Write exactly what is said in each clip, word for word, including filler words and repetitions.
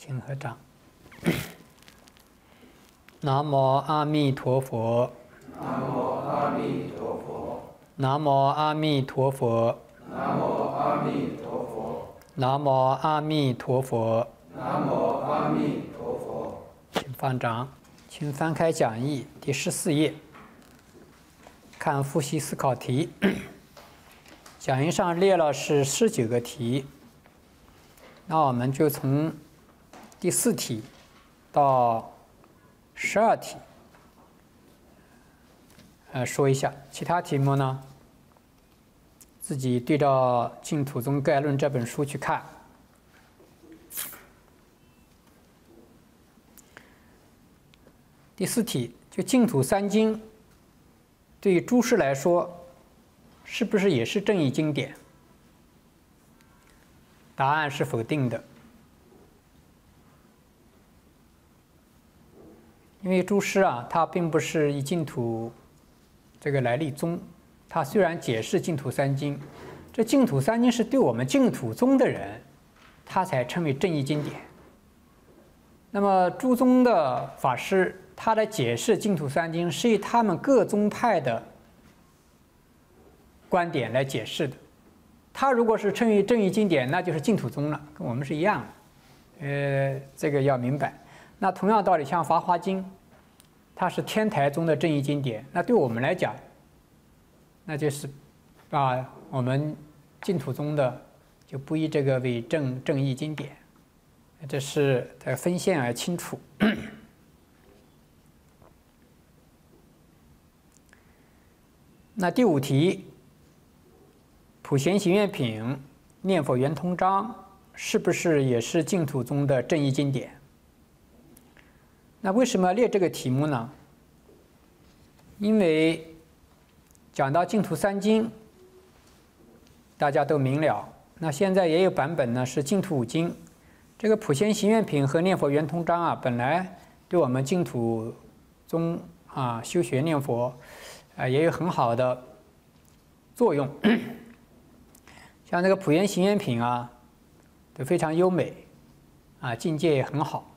请合掌。南无阿弥陀佛。 南无阿弥陀佛。 南无阿弥陀佛。 南无阿弥陀佛。 南无阿弥陀佛。 南无阿弥陀佛。 请放掌，请翻开讲义第十四页，看复习思考题。讲义上列了是十九个题，那我们就从第四题到十二题，呃，说一下。其他题目呢，自己对照《净土宗概论》这本书去看。第四题，就净土三经，对于诸师来说，是不是也是正义经典？答案是否定的。因为诸师啊，他并不是以净土这个来立宗，他虽然解释净土三经，这净土三经是对我们净土宗的人，他才称为正义经典。那么诸宗的法师，他来解释净土三经，是以他们各宗派的观点来解释的。他如果是称为正义经典，那就是净土宗了，跟我们是一样的。呃，这个要明白。那同样道理，像《法华经》，它是天台宗的正义经典，那对我们来讲，那就是把我们净土宗的就不以这个为正正义经典，这是它分线而清楚。那第五题，普贤行愿品、念佛圆通章是不是也是净土宗的正义经典？那为什么要列这个题目呢？因为讲到净土三经，大家都明了。那现在也有版本呢，是净土五经。这个普贤行愿品和念佛圆通章啊，本来对我们净土宗啊修学念佛啊也有很好的作用。像这个普贤行愿品啊，都非常优美啊，境界也很好。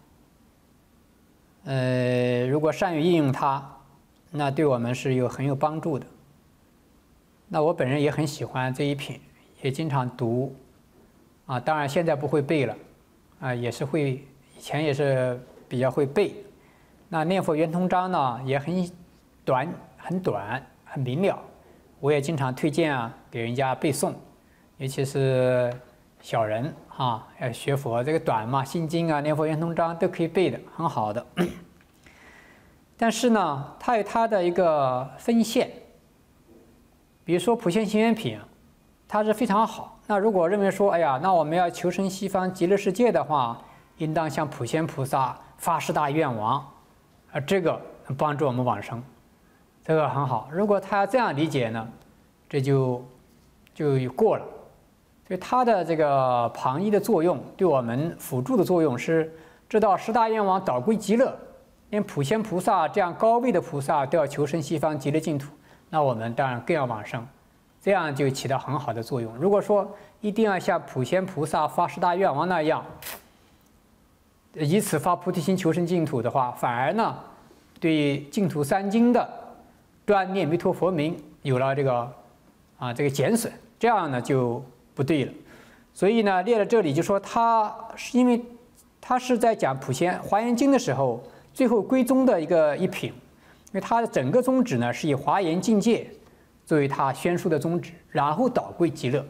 呃，如果善于应用它，那对我们是有很有帮助的。那我本人也很喜欢这一品，也经常读，啊，当然现在不会背了，啊，也是会，以前也是比较会背。那念佛圆通章呢，也很短，很短，很明了，我也经常推荐啊给人家背诵，尤其是小人啊，要学佛这个短嘛，心经啊、念佛圆通章都可以背的，很好的。但是呢，它有它的一个分线。比如说普贤行愿品，它是非常好。那如果认为说，哎呀，那我们要求生西方极乐世界的话，应当向普贤菩萨发十大愿望，啊，这个能帮助我们往生，这个很好。如果他要这样理解呢，这就就过了。所以它的这个旁依的作用，对我们辅助的作用是，知道十大愿望导归极乐，连普贤菩萨这样高位的菩萨都要求生西方极乐净土，那我们当然更要往生，这样就起到很好的作用。如果说一定要像普贤菩萨发十大愿望那样，以此发菩提心求生净土的话，反而呢，对净土三经的专念弥陀佛名有了这个啊这个减损，这样呢就不对了。所以呢，列了这里就说他是因为他是在讲普贤华严经的时候，最后归宗的一个一品，因为他的整个宗旨呢是以华严境界作为他宣述的宗旨，然后导归极乐。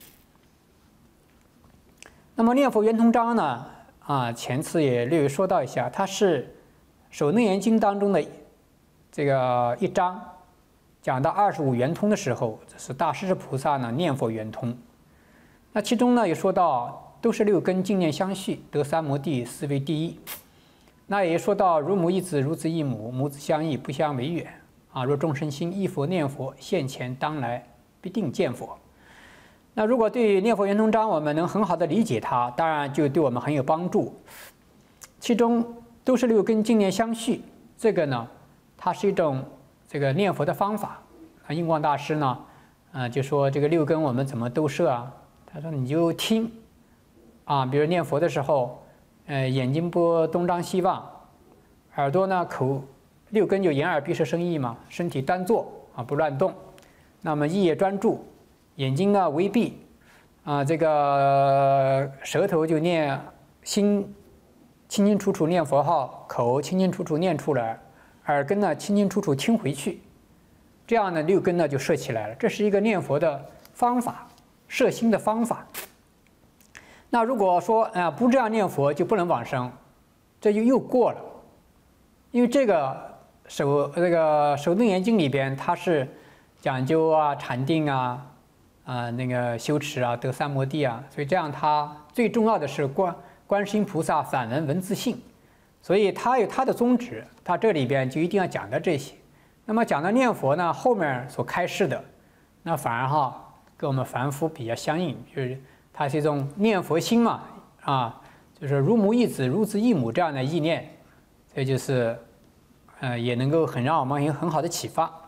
那么念佛圆通章呢，啊，前次也略微说到一下，它是首楞严经当中的这个一章，讲到二十五圆通的时候，这是大势至菩萨呢念佛圆通。那其中呢也说到，都是六根净念相续，得三摩地，思维第一。那也说到如母一子，如子一母，母子相异，不相为远啊。若众生心忆佛念佛，现前当来必定见佛。那如果对念佛圆通章我们能很好的理解它，当然就对我们很有帮助。其中都是六根净念相续，这个呢，它是一种这个念佛的方法啊。印光大师呢，啊，就说这个六根我们怎么都摄啊？他说你就听啊，比如念佛的时候， 呃，眼睛不东张西望，耳朵呢口六根就眼耳鼻舌身意嘛，身体端坐啊，不乱动。那么意也专注，眼睛呢微闭，啊，这个舌头就念心，清清楚楚念佛号，口清清楚楚念出来，耳根呢清清楚楚听回去，这样呢六根呢就摄起来了。这是一个念佛的方法，摄心的方法。那如果说啊、呃、不这样念佛就不能往生，这就又过了，因为这个守这个守楞严经里边它是讲究啊禅定啊啊、呃、那个修持啊得三摩地啊，所以这样它最重要的是观观世音菩萨反闻闻自性，所以它有它的宗旨，它这里边就一定要讲到这些。那么讲到念佛呢，后面所开示的，那反而哈跟我们凡夫比较相应，就是它是一种念佛心嘛，啊，就是如母忆子，如子忆母这样的意念，所以就是，呃，也能够很让我们有很好的启发。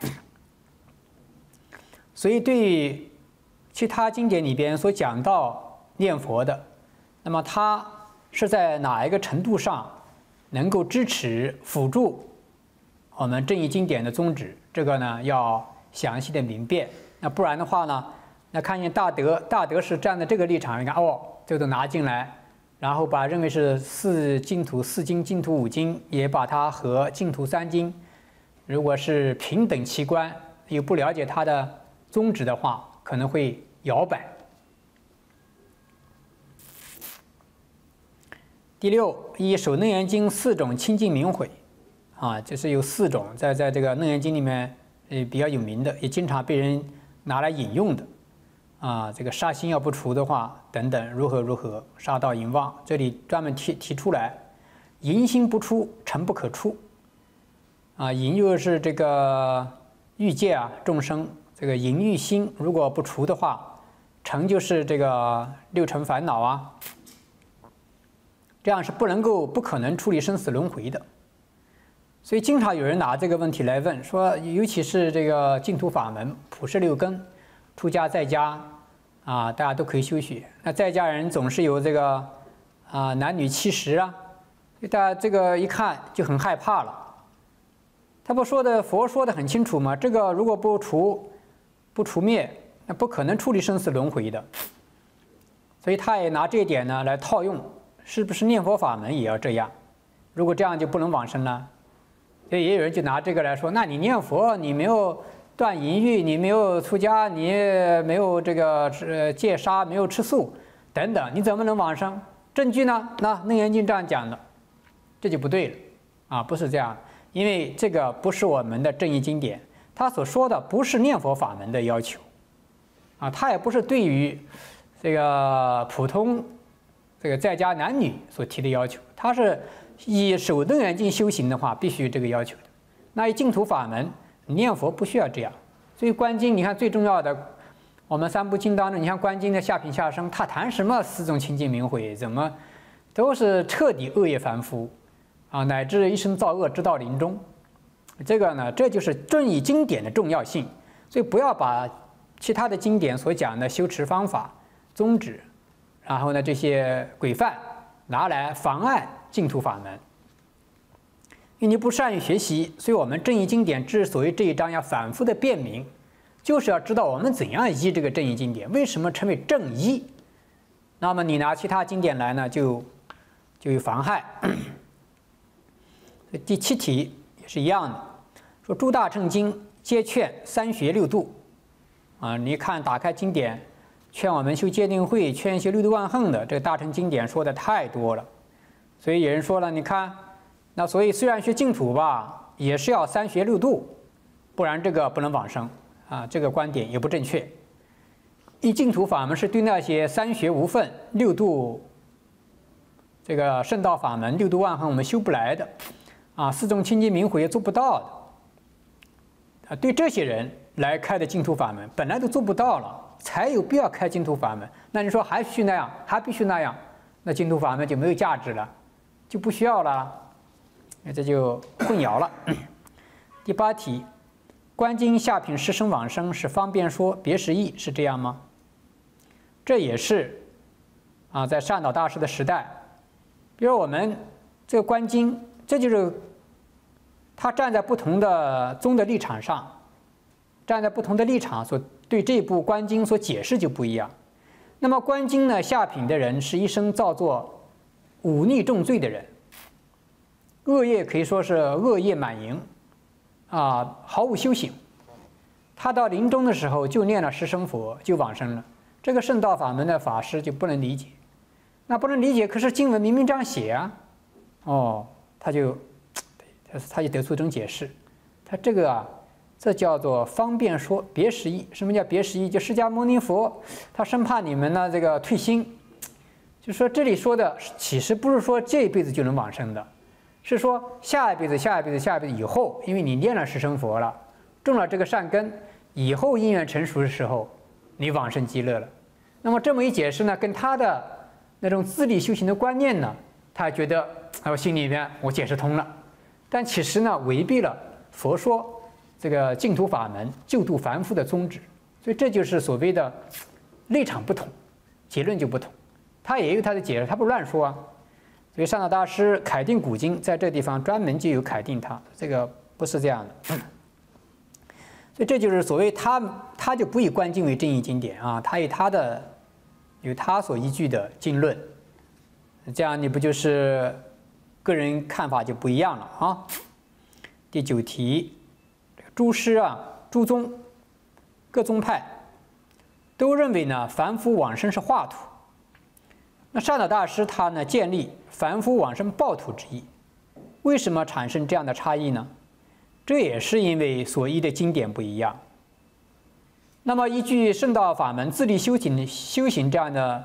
所以对于其他经典里边所讲到念佛的，那么它是在哪一个程度上能够支持辅助我们正义经典的宗旨？这个呢要详细的明辨。那不然的话呢，那看见大德，大德是站在这个立场，你看哦，这都拿进来，然后把认为是四净土四经、净土五经，也把它和净土三经，如果是平等齐观，又不了解它的宗旨的话，可能会摇摆。第六，以守楞严经四种清净明慧，啊，就是有四种在在这个楞严经里面，呃比较有名的，也经常被人拿来引用的。啊，这个杀心要不除的话，等等如何如何，杀盗淫妄，这里专门提提出来，淫心不出，诚不可出。啊，淫就是这个欲界啊，众生这个淫欲心如果不除的话，诚就是这个六尘烦恼啊，这样是不能够不可能处理生死轮回的。所以经常有人拿这个问题来问，说尤其是这个净土法门普摄六根。出家在家啊，大家都可以修学。那在家人总是有这个啊男女七十啊，大家这个一看就很害怕了。他不说的佛说的很清楚嘛，这个如果不除不除灭，那不可能处理生死轮回的。所以他也拿这一点呢来套用，是不是念佛法门也要这样？如果这样就不能往生了。所以也有人就拿这个来说，那你念佛你没有断淫欲，你没有出家，你没有这个呃戒杀，没有吃素等等，你怎么能往生？证据呢？那《楞严经》这样讲的，这就不对了啊，不是这样，因为这个不是我们的正义经典，他所说的不是念佛法门的要求啊，他也不是对于这个普通这个在家男女所提的要求，他是以守楞严经修行的话，必须这个要求的。那以净土法门。念佛不需要这样，所以观经你看最重要的，我们三部经当中，你看观经的下品下生，他谈什么四种清净明慧，怎么都是彻底恶业凡夫啊，乃至一生造恶直到临终。这个呢，这就是正义经典的重要性。所以不要把其他的经典所讲的修持方法、宗旨，然后呢这些规范拿来妨碍净土法门。因为你不善于学习，所以我们正义经典之所以这一章要反复的辩明，就是要知道我们怎样依这个正义经典，为什么称为正依。那么你拿其他经典来呢，就就有妨害。第七题也是一样的，说诸大乘经皆劝三学六度啊，你看打开经典，劝我们修戒定慧，劝修六度万行的，这个大乘经典说的太多了，所以有人说了，你看。那所以虽然学净土吧，也是要三学六度，不然这个不能往生啊，这个观点也不正确。因净土法门是对那些三学无分、六度这个圣道法门、六度万行我们修不来的啊，四种清净明慧也做不到的啊，对这些人来开的净土法门本来都做不到了，才有必要开净土法门。那你说还必须那样，还必须那样，那净土法门就没有价值了，就不需要了。这就混淆了。第八题，观经下品十生往生是方便说别实义，是这样吗？这也是啊，在善导大师的时代比如我们这个观经，这就是他站在不同的宗的立场上，站在不同的立场所对这部观经所解释就不一样。那么观经呢，下品的人是一生造作忤逆重罪的人，恶业可以说是恶业满盈，啊，毫无修行。他到临终的时候就念了十声佛，就往生了。这个圣道法门的法师就不能理解，那不能理解，可是经文明明这样写啊，哦，他就他就得出这种解释，他这个啊。这叫做方便说别实义。什么叫别实义？就释迦牟尼佛，他生怕你们呢这个退心，就说这里说的其实不是说这一辈子就能往生的，是说下一辈子、下一辈子、下一辈子以后，因为你念了十声佛了，种了这个善根，以后因缘成熟的时候，你往生极乐了。那么这么一解释呢，跟他的那种自力修行的观念呢，他觉得我心里面我解释通了，但其实呢违背了佛说。这个净土法门救度凡夫的宗旨，所以这就是所谓的立场不同，结论就不同。他也有他的解释，他不乱说啊。所以上道大师楷定古经，在这地方专门就有楷定它，这个不是这样的。所以这就是所谓他他就不以观经为正义经典啊，他以他的有他所依据的经论，这样你不就是个人看法就不一样了啊？第九题。诸师啊，诸宗，各宗派都认为呢，凡夫往生是化土。那善导大师他呢，建立凡夫往生报土之意。为什么产生这样的差异呢？这也是因为所依的经典不一样。那么依据圣道法门自力修行修行这样的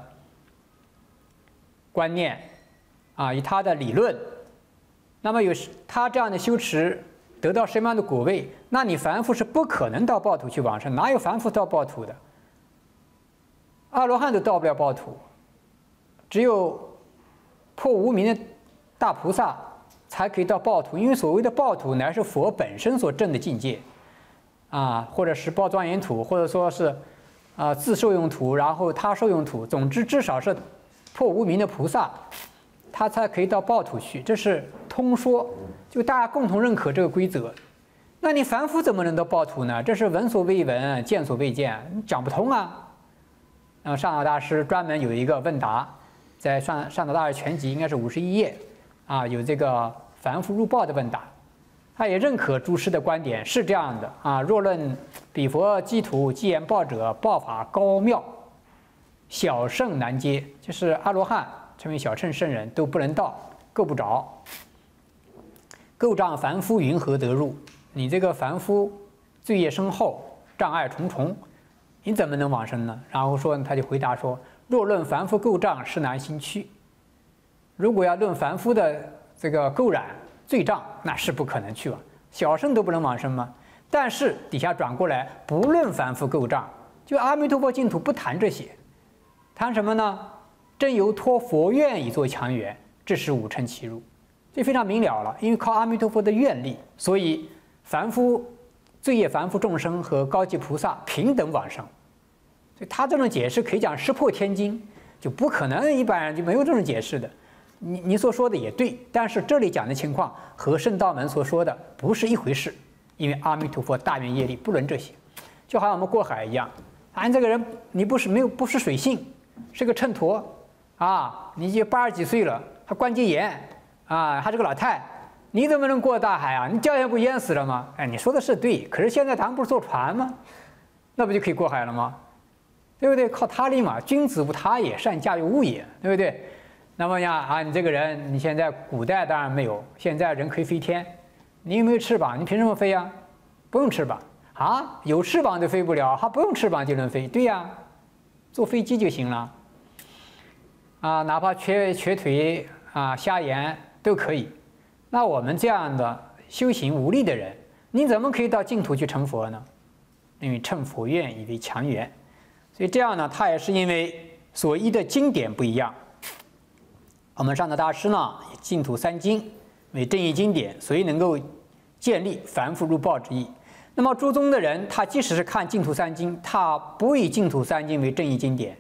观念啊，以他的理论，那么有他这样的修持。得到什么样的果位？那你凡夫是不可能到报土去往生，哪有凡夫到报土的？阿罗汉都到不了报土，只有破无明的大菩萨才可以到报土。因为所谓的报土乃是佛本身所证的境界，啊，或者是报庄严土，或者说是啊自受用土，然后他受用土，总之至少是破无明的菩萨，他才可以到报土去。这是通说。就大家共同认可这个规则，那你凡夫怎么能到报土呢？这是闻所未闻，见所未见，讲不通啊。那么上道大师专门有一个问答，在上上道大师全集应该是五十一页啊，有这个凡夫入报的问答，他也认可诸师的观点是这样的啊。若论彼佛积土积言报者，报法高妙，小圣难接，就是阿罗汉成为小乘圣人都不能到，够不着。构障凡夫云何得入？你这个凡夫罪业深厚，障碍重重，你怎么能往生呢？然后说，他就回答说：若论凡夫构障，是难行趋。如果要论凡夫的这个垢染罪障，那是不可能去往，小圣都不能往生吗？但是底下转过来，不论凡夫垢障，就阿弥陀佛净土不谈这些，谈什么呢？真由托佛愿以作强援，致使五乘其入。这非常明了了，因为靠阿弥陀佛的愿力，所以凡夫罪业凡夫众生和高级菩萨平等往生。所以他这种解释可以讲石破天惊，就不可能一般人就没有这种解释的。你你所说的也对，但是这里讲的情况和圣道门所说的不是一回事，因为阿弥陀佛大愿业力不论这些，就好像我们过海一样，俺这个人你不是没有不是水性，是个秤砣啊，你就八十几岁了，还关节炎。啊，还是个老太，你怎么能过大海啊？你掉下不淹死了吗？哎，你说的是对，可是现在咱们不是坐船吗？那不就可以过海了吗？对不对？靠他力嘛，君子无他也，善驾驭物也，对不对？那么呀，啊，你这个人，你现在古代当然没有，现在人可以飞天，你有没有翅膀？你凭什么飞呀？不用翅膀啊，有翅膀都飞不了，还不用翅膀就能飞？对呀，坐飞机就行了。啊，哪怕瘸瘸腿啊，瞎眼。都可以，那我们这样的修行无力的人，你怎么可以到净土去成佛呢？因为乘佛愿以为强援，所以这样呢，他也是因为所依的经典不一样。我们上道大师呢，以净土三经为正义经典，所以能够建立凡夫入报之意。那么诸宗的人，他即使是看净土三经，他不以净土三经为正义经典，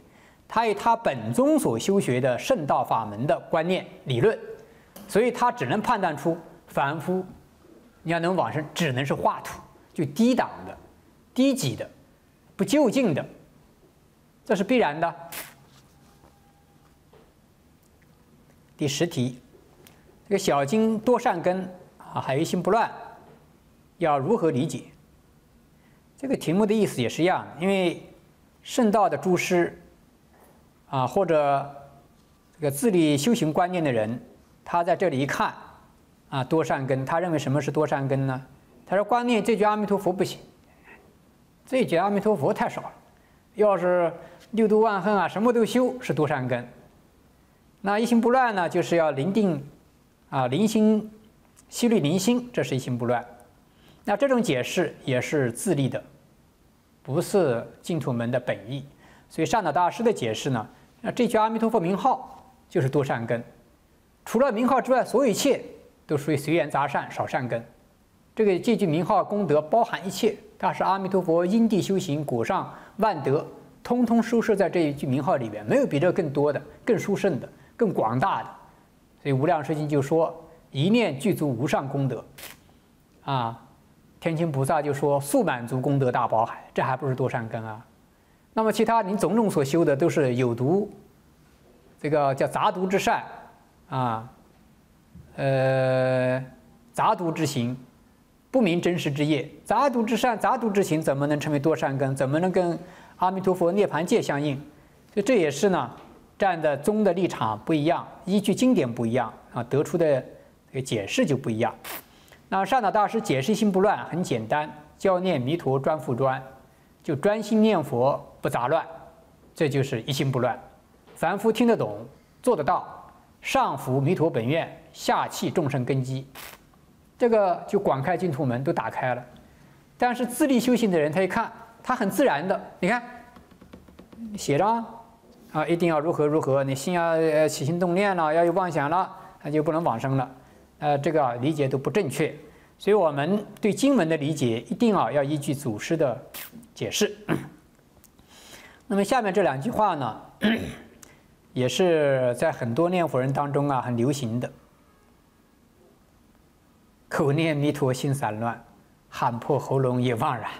他以他本宗所修学的圣道法门的观念理论，所以他只能判断出凡夫，你要能往生，只能是化土，就低档的、低级的、不究竟的，这是必然的。第十题，这个小经多善根啊，还有一心不乱，要如何理解？这个题目的意思也是一样，因为圣道的诸师啊，或者这个自立修行观念的人，他在这里一看啊，多善根，他认为什么是多善根呢？他说观念这句阿弥陀佛不行，这句阿弥陀佛太少了，要是六度万恨啊，什么都修是多善根。那一心不乱呢，就是要临定啊，临心息虑临心，这是一心不乱。那这种解释也是自立的，不是净土门的本意。所以善导大师的解释呢，那这句阿弥陀佛名号就是多善根，除了名号之外，所有一切都属于随缘杂善少善根。这个这句名号功德包含一切，它是阿弥陀佛因地修行果上万德，通通收摄在这一句名号里边，没有比这更多的、更殊胜的、更广大的。所以《无量寿经》就说一念具足无上功德，啊，天亲菩萨就说速满足功德大宝海，这还不是多善根啊？那么其他你种种所修的都是有毒，这个叫杂毒之善啊，呃，杂毒之行，不明真实之业，杂毒之善、杂毒之行怎么能成为多善根？怎么能跟阿弥陀佛涅槃界相应？所以这也是呢，站的宗的立场不一样，依据经典不一样啊，得出的这个解释就不一样。那善导大师解释一心不乱很简单，教念弥陀专复专，就专心念佛不杂乱，这就是一心不乱。凡夫听得懂，做得到，上服弥陀本愿，下弃众生根基，这个就广开净土门都打开了。但是自立修行的人，他一看，他很自然的，你看写着啊，一定要如何如何，你心要呃起心动念了，要有妄想了，那就不能往生了。呃，这个理解都不正确，所以我们对经文的理解一定啊要依据祖师的解释。那么下面这两句话呢，也是在很多念佛人当中啊很流行的。口念弥陀心散乱，喊破喉咙也妄然。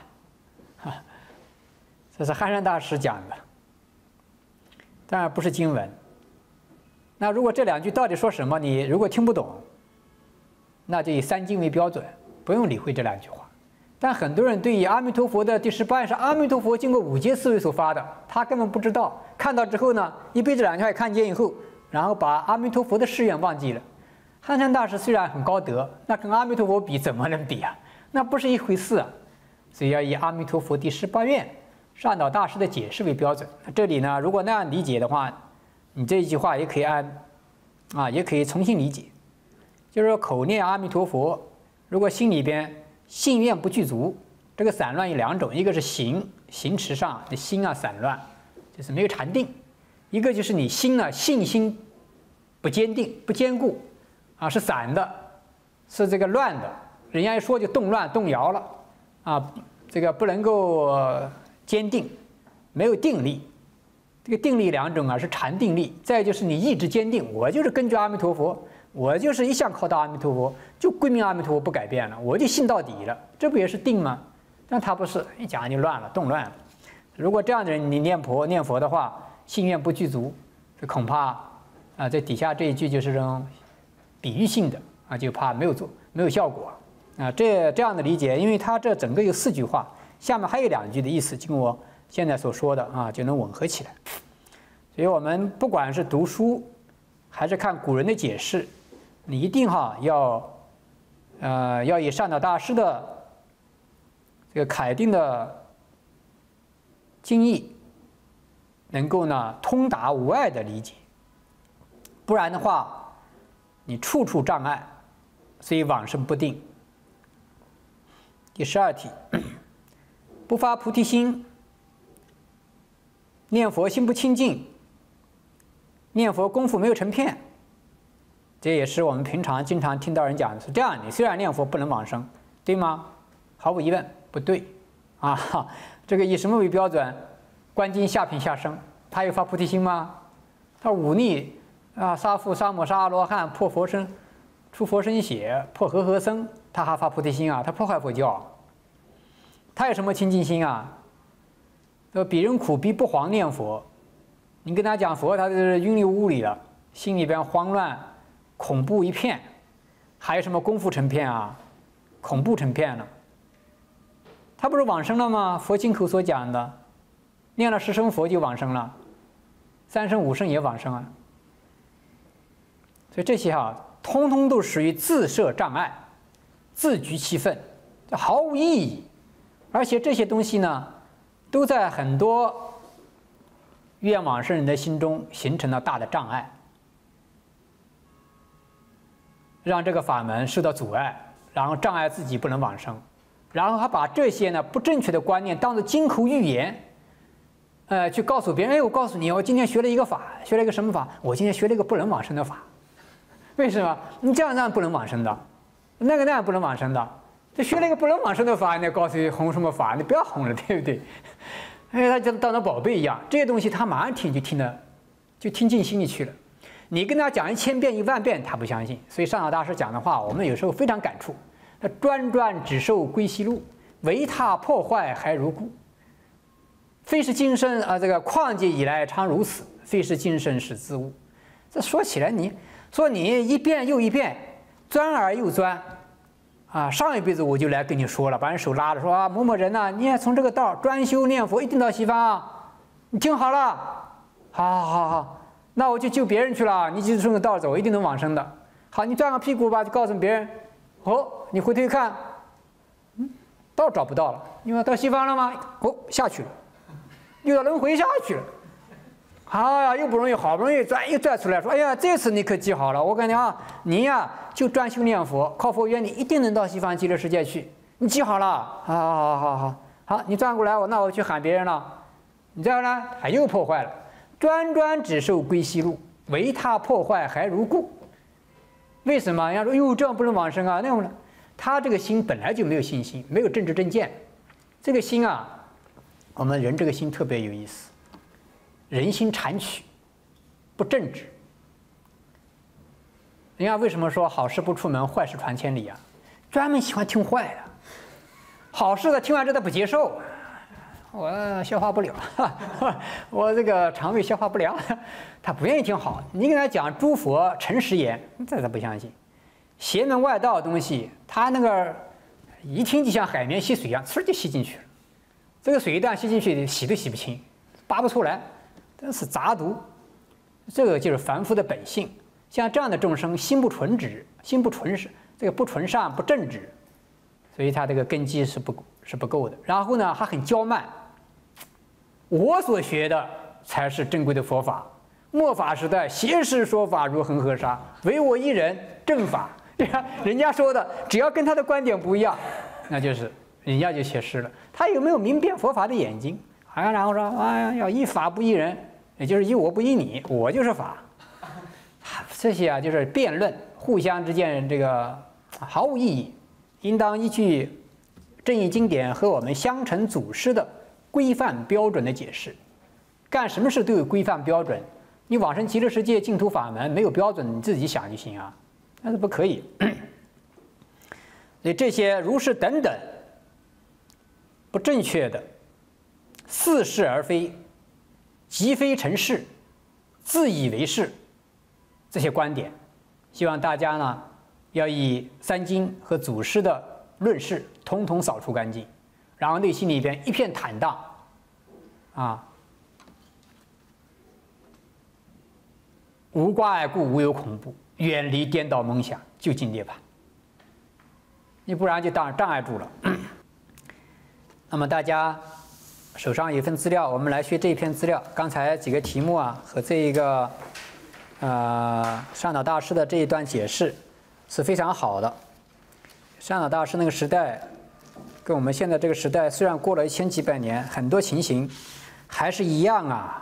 这是憨山大师讲的，当然不是经文。那如果这两句到底说什么，你如果听不懂，那就以三经为标准，不用理会这两句话。但很多人对于阿弥陀佛的第十八愿是阿弥陀佛经过五劫思维所发的，他根本不知道。看到之后呢，一被这两句话看见以后，然后把阿弥陀佛的誓愿忘记了。憨山大师虽然很高德，那跟阿弥陀佛比怎么能比啊？那不是一回事啊！所以要以阿弥陀佛第十八愿善导大师的解释为标准。那这里呢，如果那样理解的话，你这一句话也可以按啊，也可以重新理解。就是说口念阿弥陀佛，如果心里边信愿不具足，这个散乱有两种，一个是行行持上的心啊散乱，就是没有禅定；一个就是你心呢信心不坚定、不坚固啊，是散的，是这个乱的。人家一说就动乱、动摇了啊，这个不能够坚定，没有定力。这个定力两种啊，是禅定力，再就是你意志坚定，我就是根据阿弥陀佛。我就是一向靠到阿弥陀佛，就归命阿弥陀佛不改变了，我就信到底了，这不也是定吗？但他不是，一讲就乱了，动乱了。如果这样的人你念佛念佛的话，信愿不具足，这恐怕啊，这底下这一句就是这种比喻性的啊，就怕没有做没有效果啊。这这样的理解，因为他这整个有四句话，下面还有两句的意思，就跟我现在所说的啊，就能吻合起来。所以我们不管是读书，还是看古人的解释。你一定哈要，呃，要以善导大师的这个楷定的经义，能够呢通达无碍的理解，不然的话，你处处障碍，所以往生不定。第十二题，不发菩提心，念佛心不清净，念佛功夫没有成片。这也是我们平常经常听到人讲的，是这样：你虽然念佛不能往生，对吗？毫无疑问，不对啊！这个以什么为标准？观经下品下生， 他有发菩提心吗？他忤逆啊，杀父杀母杀阿罗汉，破佛身，出佛身血，破和合僧，他还发菩提心啊？他破坏佛教，他有什么清净心啊？说比人苦逼不遑念佛，你跟他讲佛，他是云里雾里的，心里边慌乱、恐怖一片，还有什么功夫成片啊？恐怖成片了。他不是往生了吗？佛经口所讲的，念了十声佛就往生了，三声五声也往生啊。所以这些哈，通通都属于自设障碍、自居其分，这毫无意义。而且这些东西呢，都在很多愿往生人的心中形成了大的障碍，让这个法门受到阻碍，然后障碍自己不能往生。然后还把这些呢不正确的观念当作金口玉言，呃，去告诉别人：哎，我告诉你，我今天学了一个法，学了一个什么法？我今天学了一个不能往生的法。为什么？你这样那样不能往生的，那个那样不能往生的。这学了一个不能往生的法，你告诉你弘什么法？你不要弘了，对不对？哎，他就当成宝贝一样，这些东西他马上听就听了，就听进心里去了。你跟他讲一千遍一万遍，他不相信。所以上老大师讲的话，我们有时候非常感触。专专只受归西路，唯他破坏还如故。非是今生啊，这个旷劫以来常如此，非是今生始自悟。这说起来你，你说你一遍又一遍，钻而又钻，啊，上一辈子我就来跟你说了，把人手拉着说啊，某某人呐、啊，你也从这个道专修念佛，一定到西方啊，你听好了，好好好好，那我就救别人去了，你就顺着道走，一定能往生的。好，你转个屁股吧，就告诉别人，哦。你回头一看，嗯，道找不到了，因为到西方了吗？哦，下去了，又到轮回下去了。哎呀，又不容易，好不容易转又转出来，说，哎呀，这次你可记好了，我感觉啊，你呀就专修念佛，靠佛缘，你一定能到西方极乐世界去。你记好了，好好好好好，你转过来，我那我去喊别人了。你这样呢，他又破坏了，专专只受归西路，唯他破坏还如故。为什么？人家说，哟，这样不能往生啊，那样呢？他这个心本来就没有信心，没有正知正见。这个心啊，我们人这个心特别有意思，人心谄曲，不正直。人家为什么说好事不出门，坏事传千里啊？专门喜欢听坏的，好事的听完之后他不接受，我消化不了，我这个肠胃消化不良，他不愿意听好。你跟他讲诸佛诚实言，这他不相信。邪门外道的东西，他那个一听就像海绵吸水一样，呲就吸进去了。这个水一旦吸进去，洗都洗不清，拔不出来，真是杂毒。这个就是凡夫的本性。像这样的众生，心不纯直，心不纯是这个不纯善不正直，所以他这个根基是不是不够的。然后呢，还很骄慢。我所学的才是正规的佛法，末法时代邪师说法如恒河沙，唯我一人正法。人家说的只要跟他的观点不一样，那就是人家就邪师了。他有没有明辨佛法的眼睛？啊，然后说哎呀，要依法不依人，也就是依我不依你，我就是法。这些啊，就是辩论，互相之间这个毫无意义。应当依据正义经典和我们相承祖师的规范标准的解释。干什么事都有规范标准，你往生极乐世界净土法门没有标准，你自己想就行啊。那是不可以。所以这些如是等等不正确的、似是而非、即非成是、自以为是这些观点，希望大家呢要以三经和祖师的论事统统扫除干净，然后内心里边一片坦荡啊，无挂碍故，无有恐怖。远离颠倒梦想，就近涅槃。你不然就当障碍住了。那么大家手上有一份资料，我们来学这一篇资料。刚才几个题目啊，和这一个呃上岛大师的这一段解释是非常好的。上岛大师那个时代，跟我们现在这个时代虽然过了一千几百年，很多情形还是一样啊。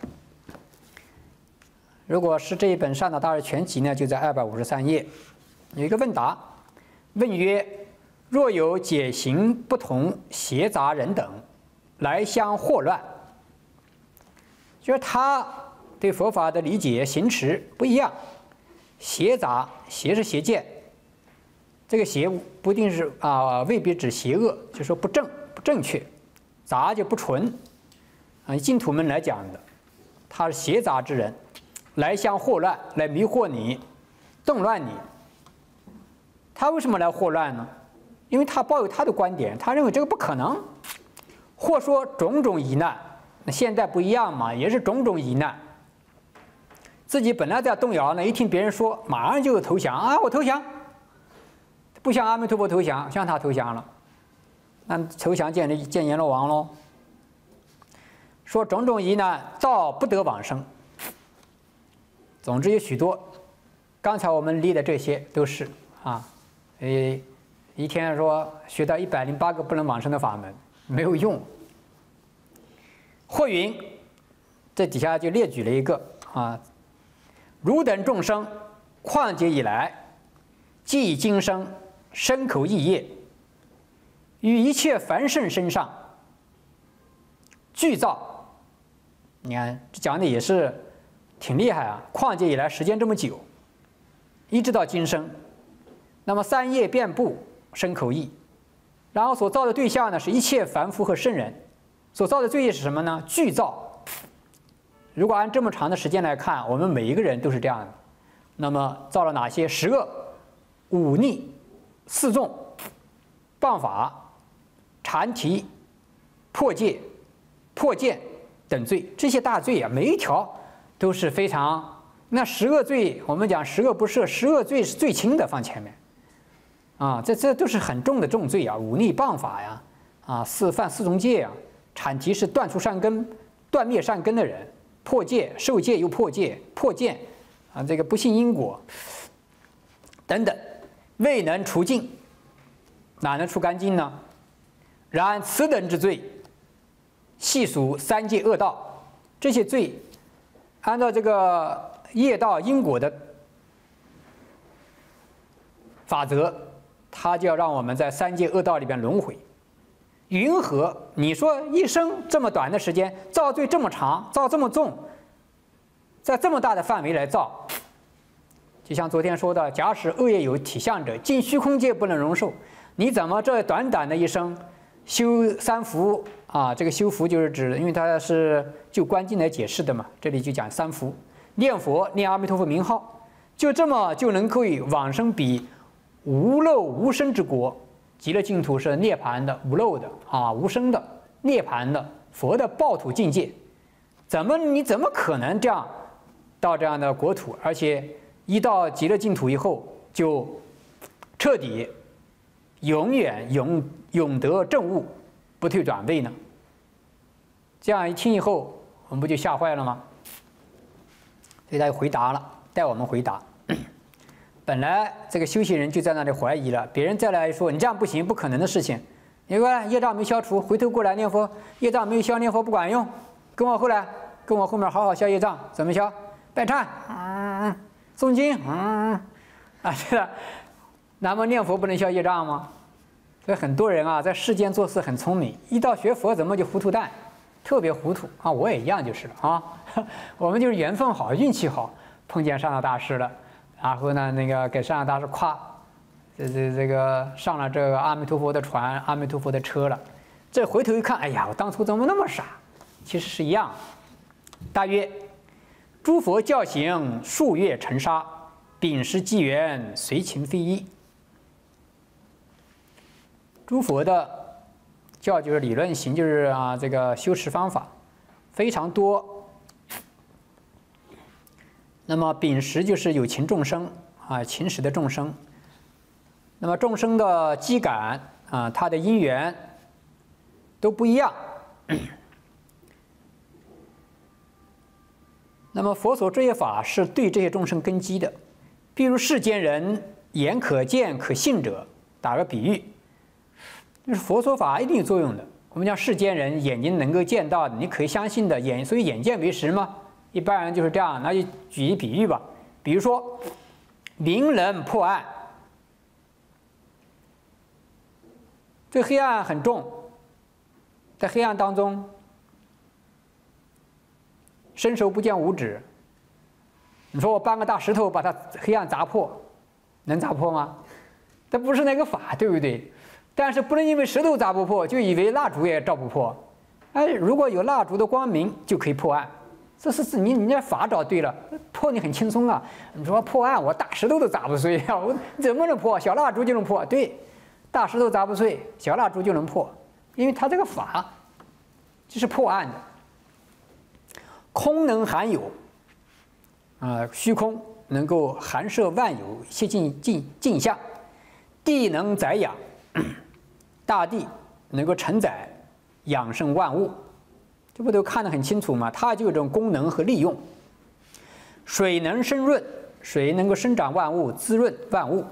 如果是这一本《上岛大师全集》呢，就在二百五十三页，有一个问答，问曰：若有解行不同、邪杂人等来相惑乱， 就是他对佛法的理解行持不一样。邪杂，邪是邪见，这个邪不一定是啊、呃，未必指邪恶，就说不正不正确，杂就不纯。啊，净土门来讲的，他是邪杂之人，来相惑乱，来迷惑你，动乱你。他为什么来惑乱呢？因为他抱有他的观点，他认为这个不可能，或说种种疑难。那现在不一样嘛，也是种种疑难。自己本来在动摇呢，一听别人说，马上就投降啊！我投降，不向阿弥陀佛投降，向他投降了，那投降见见阎罗王喽。说种种疑难，造不得往生。总之有许多，刚才我们列的这些都是啊，诶，一天说学到一百零八个不能往生的法门，没有用。或云，这底下就列举了一个啊。汝等众生，旷劫以来，既以今生身口意业，于一切凡圣身上具造。你看，这讲的也是挺厉害啊！旷劫以来，时间这么久，一直到今生，那么三业遍布身口意，然后所造的对象呢，是一切凡夫和圣人，所造的罪业是什么呢？具造。如果按这么长的时间来看，我们每一个人都是这样的。那么造了哪些十恶、忤逆、四纵、谤法、禅提、破戒、破见等罪？这些大罪啊，每一条都是非常。那十恶罪，我们讲十恶不赦，十恶罪是最轻的，放前面。啊，这这都是很重的重罪啊，忤逆、谤法呀，啊，四犯四宗戒啊，禅提是断除善根、断灭善根的人。破戒、受戒又破戒、破见，啊，这个不信因果等等，未能除尽，哪能除干净呢？然此等之罪，系属三界恶道。这些罪，按照这个业道因果的法则，它就要让我们在三界恶道里边轮回。云何？你说一生这么短的时间，造罪这么长，造这么重，在这么大的范围来造，就像昨天说的，假使恶业有体相者，尽虚空界不能容受。你怎么这短短的一生修三福啊？这个修福就是指，因为它是就观经来解释的嘛，这里就讲三福：念佛、念阿弥陀佛名号，就这么就能够往生彼无漏无生之国。极乐净土是涅槃的、无漏的啊、无生的、涅槃的佛的报土境界，怎么你怎么可能这样到这样的国土？而且一到极乐净土以后，就彻底、永远永永得正悟，不退转位呢？这样一听以后，我们不就吓坏了吗？所以他就回答了，带我们回答。本来这个修行人就在那里怀疑了，别人再来说你这样不行，不可能的事情。你看业障没消除，回头过来念佛，业障没有消，念佛不管用。跟我后来，跟我后面好好消业障，怎么消？拜忏，嗯，诵经，嗯，啊，是的。南无念佛不能消业障吗？所以很多人啊，在世间做事很聪明，一到学佛怎么就糊涂蛋，特别糊涂啊！我也一样就是了啊。我们就是缘分好，运气好，碰见上道大师了。然后呢，那个给上上大师夸，这这这个上了这个阿弥陀佛的船，阿弥陀佛的车了。这回头一看，哎呀，我当初怎么那么傻？其实是一样。大约，诸佛教行数月尘沙，秉时机缘随情非一。诸佛的教就是理论行，就是啊这个修持方法非常多。那么秉时就是有情众生啊，情识的众生。那么众生的机感啊，他的因缘都不一样。那么佛所这些法是对这些众生根基的。比如世间人眼可见可信者，打个比喻，就是佛说法一定有作用的。我们讲世间人眼睛能够见到的，你可以相信的眼，所以眼见为实嘛。一般人就是这样，那就举一比喻吧。比如说，明人破暗，这黑暗很重，在黑暗当中， 伸手不见五指。你说我搬个大石头把它黑暗砸破，能砸破吗？这不是那个法，对不对？但是不能因为石头砸不破，就以为蜡烛也照不破。哎，如果有蜡烛的光明，就可以破案。这是你你那法找对了，破你很轻松啊。你说破案，我大石头都砸不碎啊，我怎么能破？小蜡烛就能破。对，大石头砸不碎，小蜡烛就能破，因为它这个法就是破案的。空能含有，啊、呃，虚空能够含摄万有一切镜镜镜像，地能载养，大地能够承载养生万物，这不都看得很清楚吗？它就有这种功能和利用。水能生润，水能够生长万物，滋润万物。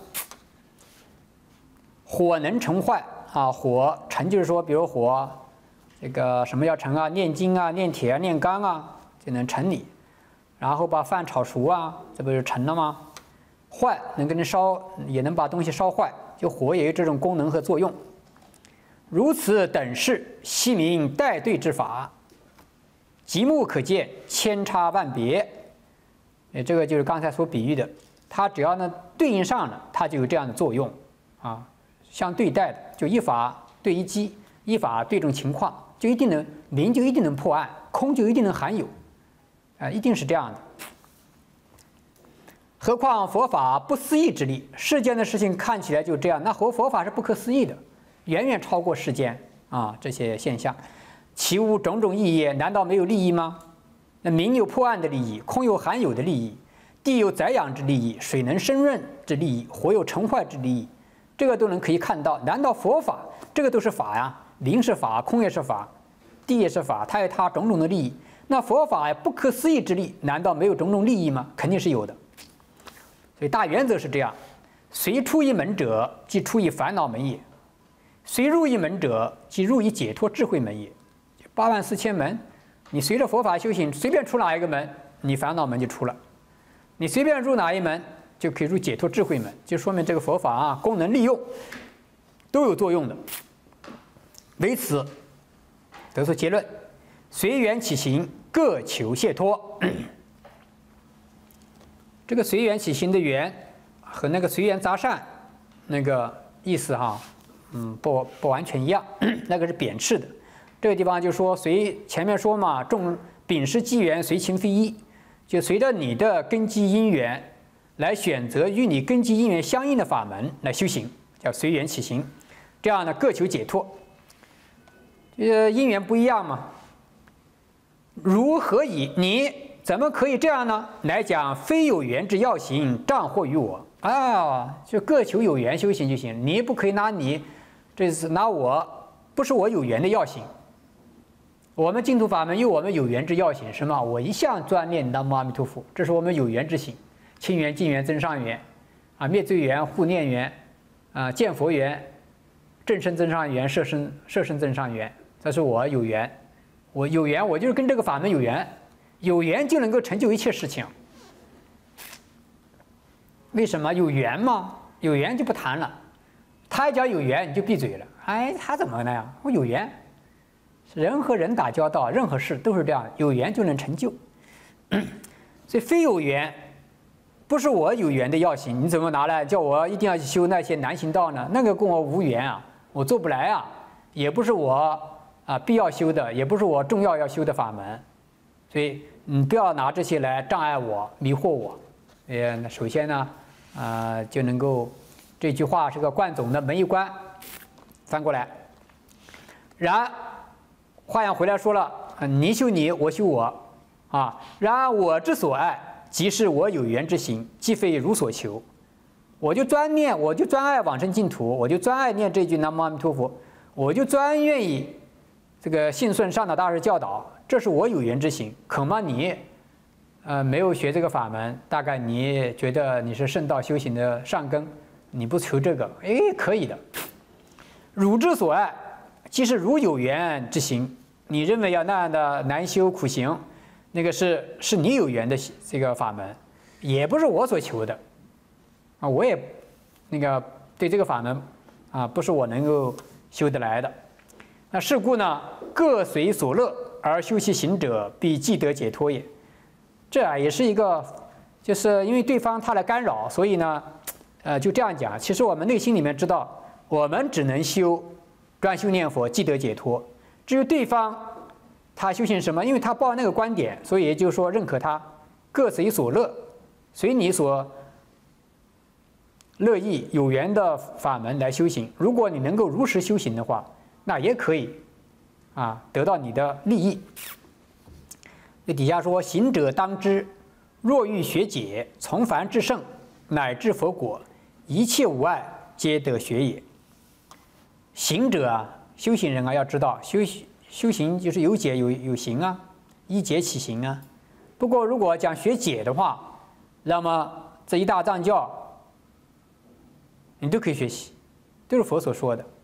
火能成坏啊，火成就是说，比如火，这个什么要成啊？炼金啊，炼铁啊，炼钢啊。就能成你，然后把饭炒熟啊，这不就成了吗？坏能给你烧，也能把东西烧坏，就火也有这种功能和作用。如此等式，悉名带对之法，极目可见，千差万别。哎，这个就是刚才所比喻的，它只要呢对应上了，它就有这样的作用啊，相对待的，就一法对一机，一法对这种情况，就一定能明，就一定能破案，空就一定能含有。啊，一定是这样的。何况佛法不思议之力，世间的事情看起来就这样，那佛佛法是不可思议的，远远超过世间啊这些现象。其无种种意义，难道没有利益吗？那明有破案的利益，空有含有的利益，地有载养之利益，水能生润之利益，火有成坏之利益，这个都能可以看到。难道佛法这个都是法呀？明是法，空也是法，地也是法，它有它种种的利益。那佛法不可思议之力，难道没有种种利益吗？肯定是有的。所以大原则是这样：随出一门者，即出一烦恼门也；随入一门者，即入一解脱智慧门也。八万四千门，你随着佛法修行，随便出哪一个门，你烦恼门就出了；你随便入哪一门，就可以入解脱智慧门，就说明这个佛法啊，功能利用都有作用的。为此得出结论。随缘起行，各求解脱。这个随缘起行的缘和那个随缘杂善那个意思哈，嗯，不不完全一样，那个是贬斥的。这个地方就说随前面说嘛，众秉施机缘，随情非一，就随着你的根基因缘来选择与你根基因缘相应的法门来修行，叫随缘起行。这样呢，各求解脱。呃，因缘不一样嘛。如何以？你怎么可以这样呢？来讲非有缘之要行，障惑于我啊！就各求有缘修行就行，你不可以拿你，这是拿我，不是我有缘的要行。我们净土法门有我们有缘之要行，什么？我一向专念南无阿弥陀佛，这是我们有缘之行，清缘、净缘、增上缘，啊，灭罪缘、护念缘，啊，见佛缘、正身增上缘、摄身摄身增上缘，这是我有缘。我有缘，我就是跟这个法门有缘，有缘就能够成就一切事情。为什么有缘嘛？有缘就不谈了，他一讲有缘你就闭嘴了。哎，他怎么那样？我有缘，人和人打交道，任何事都是这样，有缘就能成就。所以非有缘，不是我有缘的要行，你怎么拿来叫我一定要去修那些难行道呢？那个跟我无缘啊，我做不来啊，也不是我。啊，必要修的，也不是我重要要修的法门，所以你不要拿这些来障碍我、迷惑我。呃，那首先呢，啊、呃，就能够这句话是个贯总的门一关，翻过来。然话又回来说了，你修你，我修我，啊，然而我之所爱，即是我有缘之行，既非如所求。我就专念，我就专爱往生净土，我就专爱念这句南无阿弥陀佛，我就专愿意。这个信顺上导大师教导，这是我有缘之行。恐怕你，呃，没有学这个法门，大概你觉得你是圣道修行的上根，你不求这个，哎，可以的。汝之所爱，即是汝有缘之行。你认为要那样的难修苦行，那个是是你有缘的这个法门，也不是我所求的，啊，我也那个对这个法门啊，不是我能够修得来的。那是故呢，各随所乐而修其行者，必既得解脱也。 这啊也是一个，就是因为对方他来干扰，所以呢，呃，就这样讲。其实我们内心里面知道，我们只能修专修念佛，即得解脱。至于对方他修行什么，因为他抱那个观点，所以也就是说认可他各随所乐，随你所乐意有缘的法门来修行。如果你能够如实修行的话，那也可以啊得到你的利益。这底下说：行者当知，若欲学解，从凡至圣，乃至佛果，一切无碍，皆得学也。行者啊，修行人啊，要知道修修行就是有解有有行啊，依解起行啊。不过如果讲学解的话，那么这一大藏教你都可以学习，都是佛所说的。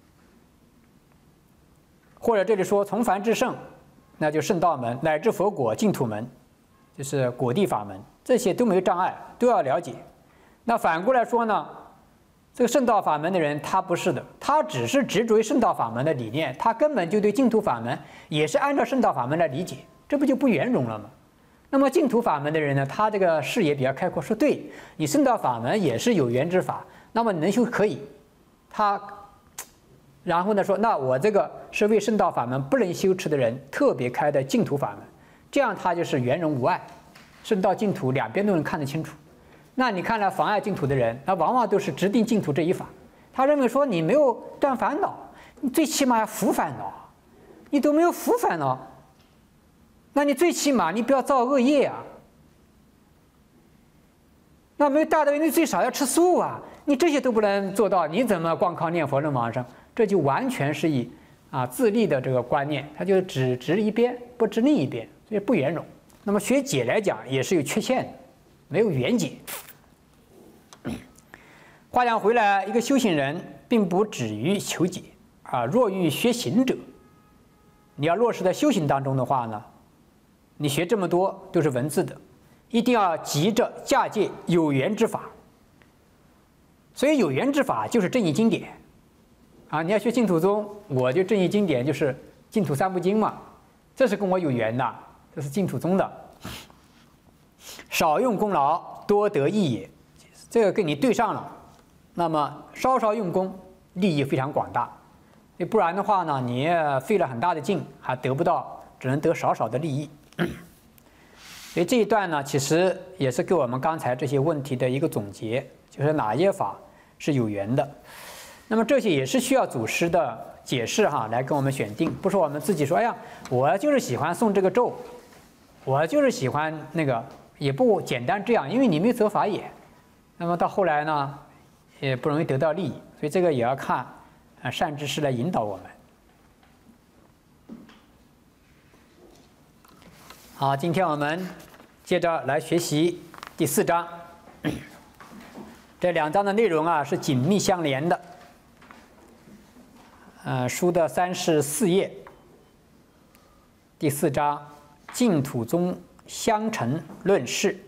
或者这里说从凡至圣，那就圣道门，乃至佛果净土门，就是果地法门，这些都没有障碍，都要了解。那反过来说呢，这个圣道法门的人他不是的，他只是执着于圣道法门的理念，他根本就对净土法门也是按照圣道法门来理解，这不就不圆融了吗？那么净土法门的人呢，他这个视野比较开阔，说对你圣道法门也是有缘之法，那么你能修可以，他然后呢说，那我这个是为圣道法门不能修持的人特别开的净土法门，这样他就是圆融无碍，圣道净土两边都能看得清楚。那你看来妨碍净土的人，他往往都是直定净土这一法，他认为说你没有断烦恼，你最起码要伏烦恼，你都没有伏烦恼，那你最起码你不要造恶业啊。那没有大德，你最少要吃素啊，你这些都不能做到，你怎么光靠念佛能往生？这就完全是以啊自利的这个观念，他就只执一边，不执另一边，所以不圆融。那么学解来讲也是有缺陷的，没有圆解。话讲回来，一个修行人并不止于求解啊，若欲学行者，你要落实在修行当中的话呢，你学这么多都是文字的，一定要急着嫁接有缘之法。所以有缘之法就是正义经典啊！你要学净土宗，我就正义经典就是净土三部经嘛，这是跟我有缘的，这是净土宗的。少用功劳，多得益也，这个跟你对上了，那么稍稍用功，利益非常广大。不然的话呢，你费了很大的劲，还得不到，只能得少少的利益。所以这一段呢，其实也是给我们刚才这些问题的一个总结，就是哪些法是有缘的。那么这些也是需要祖师的解释哈，来跟我们选定，不是我们自己说，哎呀，我就是喜欢诵这个咒，我就是喜欢那个，也不简单这样，因为你没有择法也。那么到后来呢，也不容易得到利益，所以这个也要看啊善知识来引导我们。好，今天我们接着来学习第四章。这两章的内容啊是紧密相连的。呃，书的三十四页，第四章净土宗相承论释。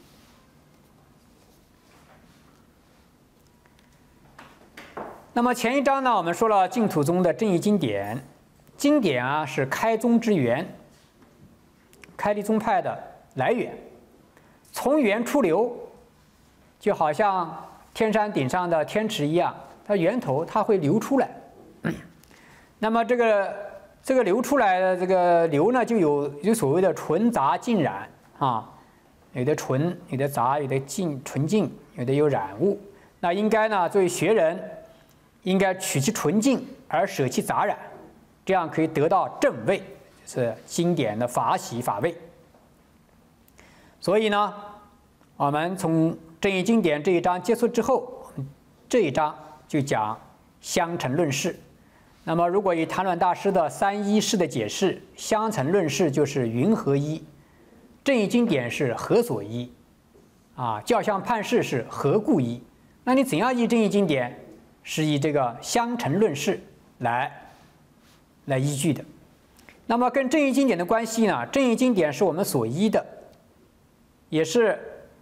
那么前一章呢，我们说了净土宗的正义经典，经典啊是开宗之源，开立宗派的来源，从源出流，就好像天山顶上的天池一样，它源头它会流出来。那么这个这个流出来的这个流呢，就有有所谓的纯杂净染啊，有的纯，有的杂，有的净纯净，有的有染物。那应该呢，作为学人，应该取其纯净而舍其杂染，这样可以得到正位，就是经典的法喜法味。所以呢，我们从正义经典这一章结束之后，这一章就讲相承论释。那么，如果以谭鸾大师的三一释的解释，相承论释就是云何一，正义经典是何所依，啊，教相判释是何故依。那你怎样依正义经典？是以这个相承论释来来依据的。那么跟正义经典的关系呢？正义经典是我们所依的，也是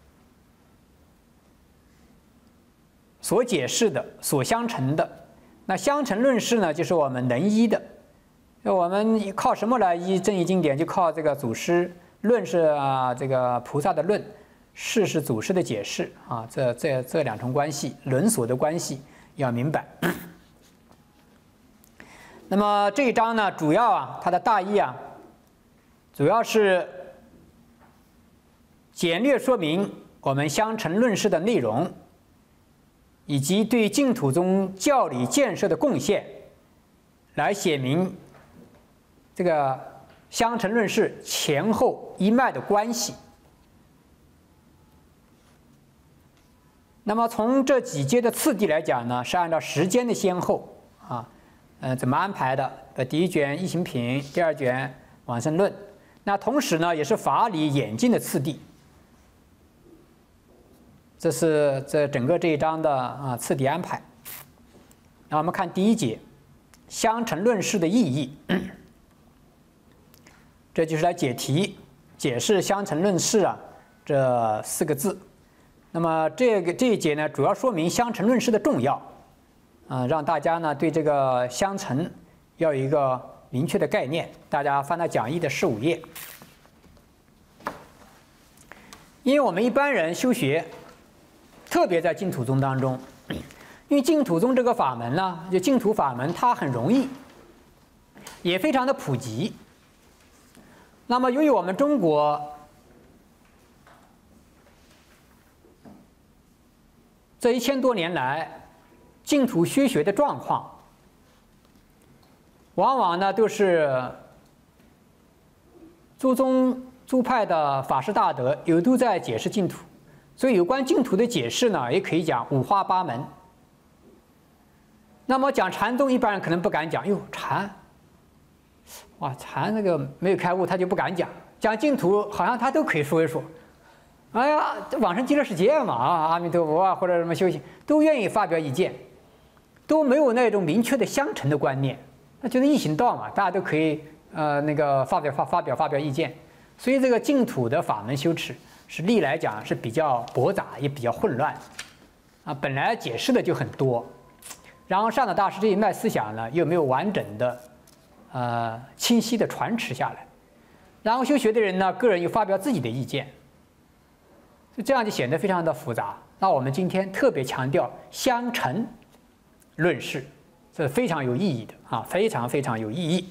所解释的、所相承的。那相承论释呢，就是我们能依的。那我们靠什么来依正义经典？就靠这个祖师论是啊这个菩萨的论，事是祖师的解释啊，这这这两重关系，轮锁的关系要明白。那么这一章呢，主要啊它的大意啊，主要是简略说明我们相乘论释的内容，以及对净土宗教理建设的贡献，来写明这个相乘论释前后一脉的关系。那么从这几节的次第来讲呢，是按照时间的先后啊，呃，怎么安排的？呃，第一卷一行品，第二卷往生论。那同时呢，也是法理演进的次第。这是这整个这一章的啊次第安排。那我们看第一节，相乘论释的意义，这就是来解题，解释相乘论释啊这四个字。那么这个这一节呢，主要说明相乘论释的重要，啊、呃，让大家呢对这个相乘要有一个明确的概念。大家翻到讲义的十五页，因为我们一般人修学，特别在净土宗当中，因为净土宗这个法门呢，就净土法门，它很容易，也非常的普及。那么由于我们中国这一千多年来，净土修学的状况，往往呢都是诸宗诸派的法师大德有都在解释净土，所以有关净土的解释呢，也可以讲五花八门。那么讲禅宗，一般人可能不敢讲，哟，禅，哇，禅那个没有开悟，他就不敢讲。讲净土，好像他都可以说一说。哎呀，往生极乐世界嘛，啊，阿弥陀佛啊，或者什么修行，都愿意发表意见，都没有那种明确的相乘的观念，那就是一行道嘛，大家都可以呃那个发表发发表发表意见。所以这个净土的法门修持是历来讲是比较驳杂，也比较混乱，啊，本来解释的就很多，然后上导大师这一脉思想呢又没有完整的呃清晰的传持下来，然后修学的人呢个人又发表自己的意见。这样就显得非常的复杂。那我们今天特别强调相乘论释，这是非常有意义的啊，非常非常有意义。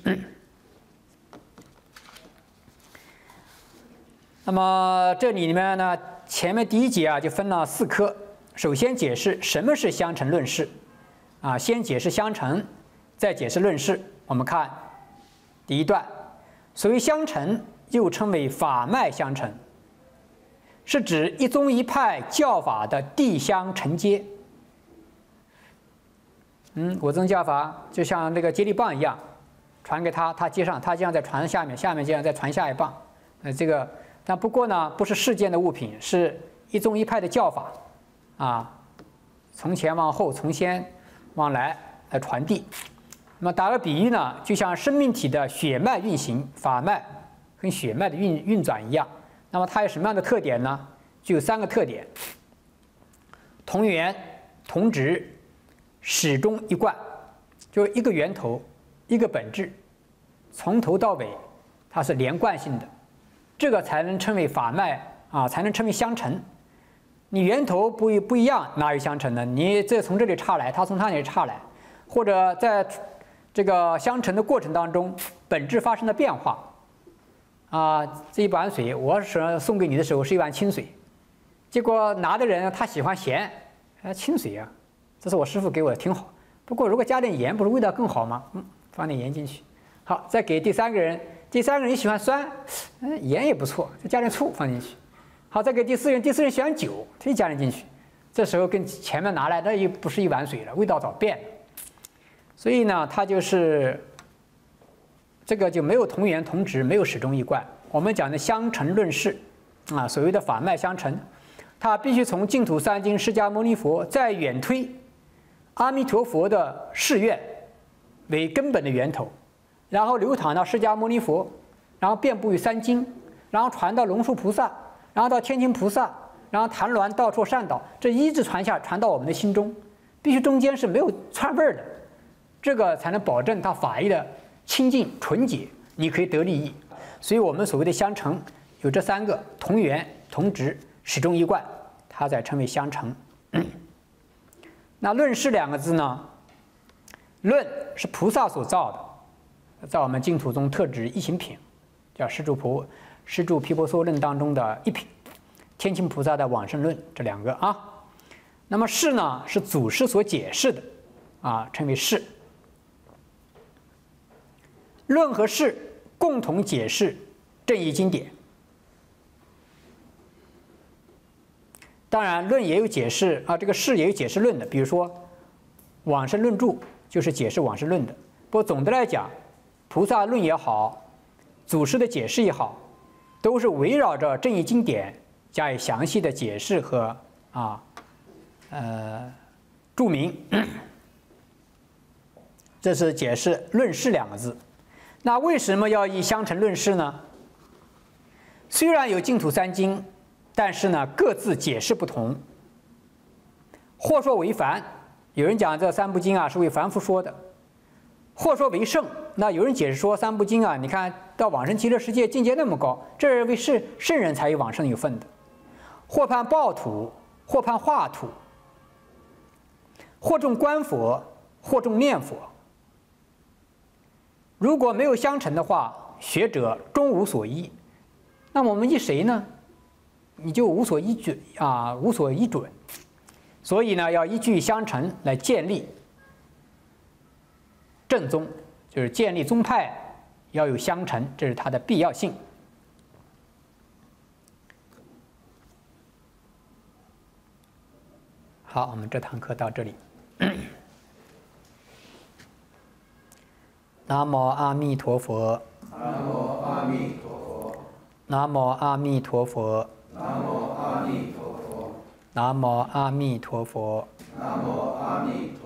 那么这里面呢，前面第一节啊就分了四科，首先解释什么是相乘论释，啊，先解释相乘，再解释论释。我们看第一段，所谓相乘，又称为法脉相乘。是指一宗一派教法的递相承接。嗯，我宗教法就像那个接力棒一样，传给他，他接上，他这样再传下面，下面这样再传下一棒。呃，这个，但不过呢，不是世间的物品，是一宗一派的教法，啊，从前往后，从先往来来传递。那么打个比喻呢，就像生命体的血脉运行，法脉跟血脉的运运转一样。那么它有什么样的特点呢？具有三个特点：同源、同质、始终一贯，就一个源头，一个本质，从头到尾它是连贯性的，这个才能称为法脉啊，才能称为相乘。你源头不一不一样，哪有相乘呢？你这从这里岔来，它从它那里岔来，或者在这个相乘的过程当中，本质发生了变化。啊，这一碗水，我是送给你的时候是一碗清水，结果拿的人他喜欢咸，哎，清水啊，这是我师父给我的，挺好。不过如果加点盐，不是味道更好吗？嗯，放点盐进去。好，再给第三个人，第三个人喜欢酸，嗯，盐也不错，再加点醋放进去。好，再给第四人，第四人喜欢酒，可以加点进去。这时候跟前面拿来那又不是一碗水了，味道早变了。所以呢，它就是。这个就没有同源同质，没有始终一贯。我们讲的相乘论释，啊，所谓的法脉相乘，它必须从净土三经释迦牟尼佛再远推阿弥陀佛的誓愿为根本的源头，然后流淌到释迦牟尼佛，然后遍布于三经，然后传到龙树菩萨，然后到天亲菩萨，然后谭鸾道绰善导，这一直传下，传到我们的心中，必须中间是没有串味儿的，这个才能保证它法义的清净纯洁，你可以得利益。所以我们所谓的相乘， 有这三个同源同质始终一贯，它才称为相承。那论事两个字呢？论是菩萨所造的，在我们净土宗特指一行品，叫施主菩施主毗婆娑论当中的一品，天亲菩萨的往生论这两个啊。那么事呢是祖师所解释的啊，称为事。论和事共同解释正义经典。当然，论也有解释啊，这个事也有解释论的，比如说《往生论注》就是解释往生论的。不过总的来讲，菩萨论也好，祖师的解释也好，都是围绕着正义经典加以详细的解释和啊呃注明。这是解释论事两个字。那为什么要以相承论事呢？虽然有净土三经，但是呢各自解释不同。或说为凡，有人讲这三部经啊是为凡夫说的；或说为圣，那有人解释说三部经啊，你看到往生极乐世界境界那么高，这是为是圣人才有往生有份的。或判报土，或判化土，或重观佛，或重念佛。如果没有相承的话，学者终无所依。那么我们依谁呢？你就无所依据啊，无所依准。所以呢，要依据相承来建立正宗，就是建立宗派要有相承，这是它的必要性。好，我们这堂课到这里。南无阿弥陀佛。 南无阿弥陀佛。 南无阿弥陀佛。 南无阿弥陀佛。 南无阿弥陀佛。 南无阿弥陀佛。